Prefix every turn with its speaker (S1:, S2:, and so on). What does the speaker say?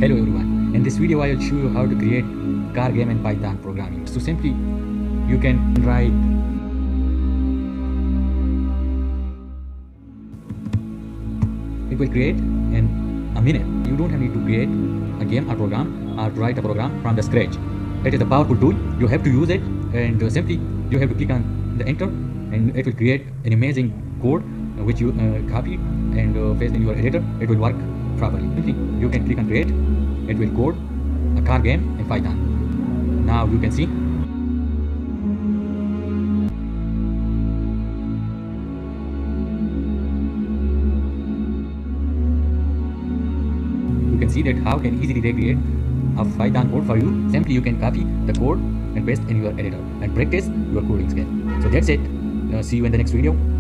S1: Hello everyone, in this video I will show you how to create car game in Python programming. So simply you can write it will create in a minute. You don't need to create a game or program or write a program from the scratch. It is a powerful tool. You have to use it, and simply you have to click on the enter and it will create an amazing code which you copy and paste in your editor. It will work properly. Simply you can click on create. It will code a car game in Python. Now you can see that how can easily recreate a Python code for you. Simply you can copy the code and paste in your editor and practice your coding skill. So that's it. See you in the next video.